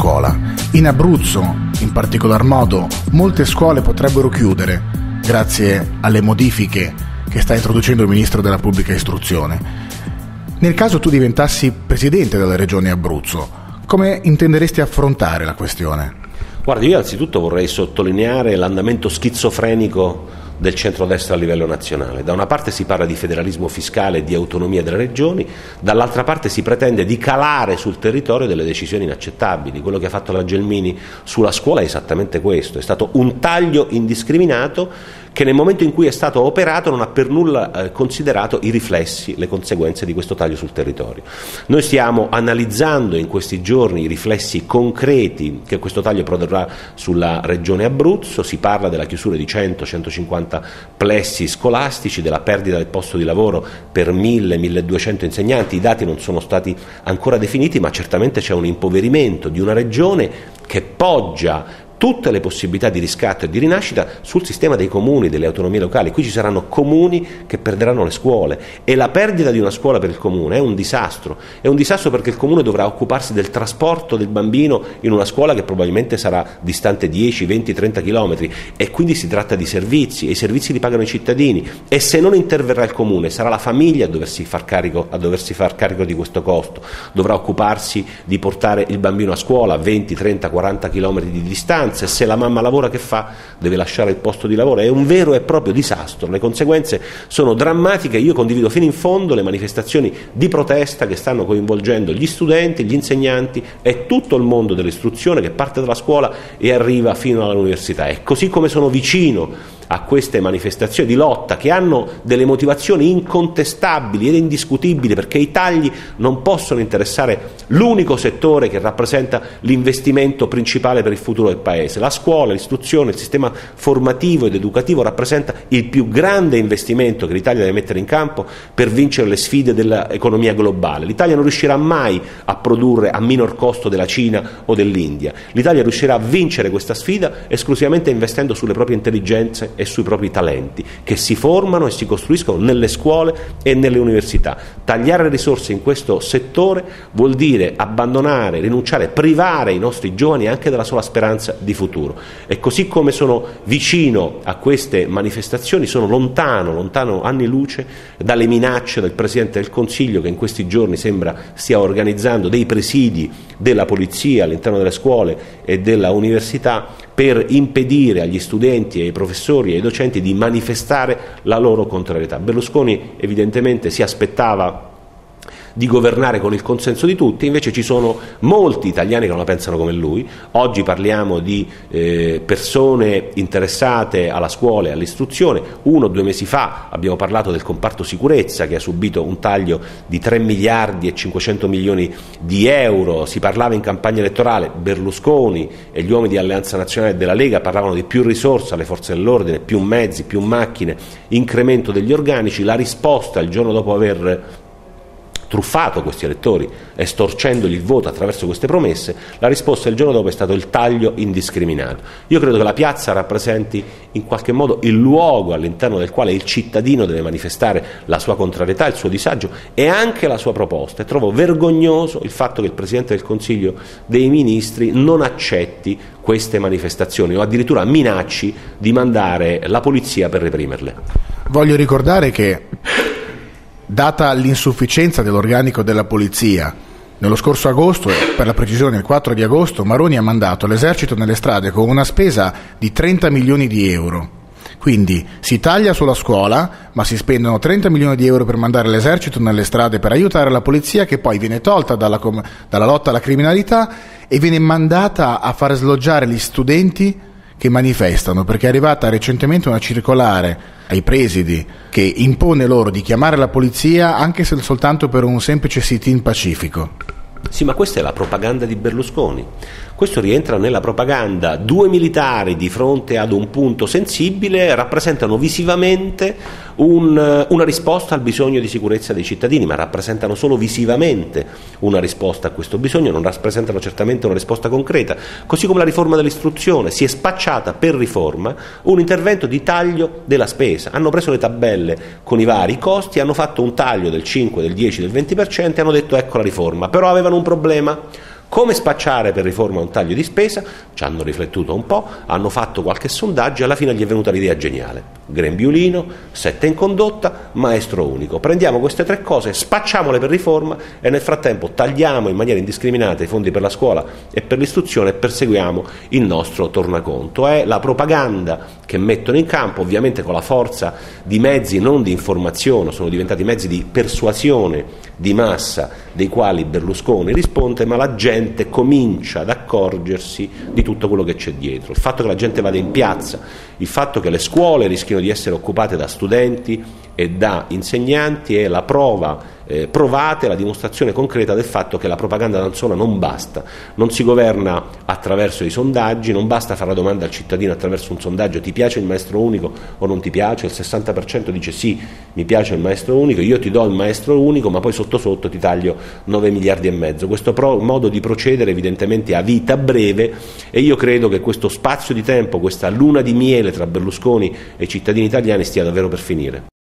scuola. In Abruzzo, in particolar modo, molte scuole potrebbero chiudere grazie alle modifiche che sta introducendo il Ministro della Pubblica Istruzione. Nel caso tu diventassi presidente della Regione Abruzzo, come intenderesti affrontare la questione? Guardi, io innanzitutto vorrei sottolineare l'andamento schizofrenico del centrodestra a livello nazionale. Da una parte si parla di federalismo fiscale e di autonomia delle regioni, dall'altra parte si pretende di calare sul territorio delle decisioni inaccettabili. Quello che ha fatto la Gelmini sulla scuola è esattamente questo, è stato un taglio indiscriminato che nel momento in cui è stato operato non ha per nulla considerato i riflessi, le conseguenze di questo taglio sul territorio. Noi stiamo analizzando in questi giorni i riflessi concreti che questo taglio produrrà sulla regione Abruzzo. Si parla della chiusura di 100-150 plessi scolastici, della perdita del posto di lavoro per 1.000-1.200 insegnanti. I dati non sono stati ancora definiti, ma certamente c'è un impoverimento di una regione che poggia tutte le possibilità di riscatto e di rinascita sul sistema dei comuni, delle autonomie locali. Qui ci saranno comuni che perderanno le scuole e la perdita di una scuola per il comune è un disastro perché il comune dovrà occuparsi del trasporto del bambino in una scuola che probabilmente sarà distante 10, 20, 30 chilometri e quindi si tratta di servizi e i servizi li pagano i cittadini e se non interverrà il comune sarà la famiglia a doversi far carico di questo costo, dovrà occuparsi di portare il bambino a scuola a 20, 30, 40 chilometri di distanza. Se la mamma lavora, che fa? Deve lasciare il posto di lavoro. È un vero e proprio disastro, le conseguenze sono drammatiche. Io condivido fino in fondo le manifestazioni di protesta che stanno coinvolgendo gli studenti, gli insegnanti e tutto il mondo dell'istruzione che parte dalla scuola e arriva fino all'università. E così come sono vicino a queste manifestazioni di lotta che hanno delle motivazioni incontestabili ed indiscutibili, perché i tagli non possono interessare l'unico settore che rappresenta l'investimento principale per il futuro del Paese. La scuola, l'istruzione, il sistema formativo ed educativo rappresenta il più grande investimento che l'Italia deve mettere in campo per vincere le sfide dell'economia globale. L'Italia non riuscirà mai a produrre a minor costo della Cina o dell'India. L'Italia riuscirà a vincere questa sfida esclusivamente investendo sulle proprie intelligenze e sui propri talenti che si formano e si costruiscono nelle scuole e nelle università. Tagliare le risorse in questo settore vuol dire abbandonare, rinunciare, privare i nostri giovani anche della sola speranza di futuro. E così come sono vicino a queste manifestazioni, sono lontano anni luce dalle minacce del Presidente del Consiglio, che in questi giorni sembra stia organizzando dei presidi della polizia all'interno delle scuole e della università per impedire agli studenti, ai professori e ai docenti di manifestare la loro contrarietà. Berlusconi evidentemente si aspettava di governare con il consenso di tutti, invece ci sono molti italiani che non la pensano come lui. Oggi parliamo di persone interessate alla scuola e all'istruzione. 1 o 2 mesi fa abbiamo parlato del comparto sicurezza che ha subito un taglio di 3 miliardi e 500 milioni di euro. Si parlava in campagna elettorale, Berlusconi e gli uomini di Alleanza Nazionale e della Lega parlavano di più risorse alle forze dell'ordine, più mezzi, più macchine, incremento degli organici. La risposta il giorno dopo aver truffato questi elettori, estorcendogli il voto attraverso queste promesse, la risposta il giorno dopo è stato il taglio indiscriminato. Io credo che la piazza rappresenti in qualche modo il luogo all'interno del quale il cittadino deve manifestare la sua contrarietà, il suo disagio e anche la sua proposta, e trovo vergognoso il fatto che il Presidente del Consiglio dei Ministri non accetti queste manifestazioni o addirittura minacci di mandare la polizia per reprimerle. Voglio ricordare che, data l'insufficienza dell'organico della polizia, nello scorso agosto, per la precisione il 4 di agosto, Maroni ha mandato l'esercito nelle strade con una spesa di 30 milioni di euro. Quindi si taglia sulla scuola, ma si spendono 30 milioni di euro per mandare l'esercito nelle strade per aiutare la polizia, che poi viene tolta dalla lotta alla criminalità e viene mandata a far sloggiare gli studenti che manifestano, perché è arrivata recentemente una circolare ai presidi che impone loro di chiamare la polizia anche se soltanto per un semplice sit-in pacifico. Sì, ma questa è la propaganda di Berlusconi. Questo rientra nella propaganda. 2 militari di fronte ad un punto sensibile rappresentano visivamente una risposta al bisogno di sicurezza dei cittadini, ma rappresentano solo visivamente una risposta a questo bisogno, non rappresentano certamente una risposta concreta. Così come la riforma dell'istruzione si è spacciata per riforma un intervento di taglio della spesa. Hanno preso le tabelle con i vari costi, hanno fatto un taglio del 5, del 10, del 20% e hanno detto ecco la riforma. Però avevano un problema. Come spacciare per riforma un taglio di spesa? Ci hanno riflettuto un po', hanno fatto qualche sondaggio e alla fine gli è venuta l'idea geniale. Grembiulino, 7 in condotta, maestro unico. Prendiamo queste 3 cose, spacciamole per riforma e nel frattempo tagliamo in maniera indiscriminata i fondi per la scuola e per l'istruzione e perseguiamo il nostro tornaconto. È la propaganda che mettono in campo, ovviamente con la forza di mezzi non di informazione, sono diventati mezzi di persuasione di massa dei quali Berlusconi risponde, ma la gente comincia ad accorgersi di tutto quello che c'è dietro. Il fatto che la gente vada in piazza, il fatto che le scuole rischiano di essere occupate da studenti e da insegnanti è la prova provata, la dimostrazione concreta del fatto che la propaganda da sola non basta, non si governa attraverso i sondaggi, non basta fare la domanda al cittadino attraverso un sondaggio: ti piace il maestro unico o non ti piace? Il 60% dice sì, mi piace il maestro unico, io ti do il maestro unico ma poi sotto sotto ti taglio 9 miliardi e mezzo. Questo modo di procedere evidentemente ha vita breve e io credo che questo spazio di tempo, questa luna di miele tra Berlusconi e i cittadini italiani stia davvero per finire.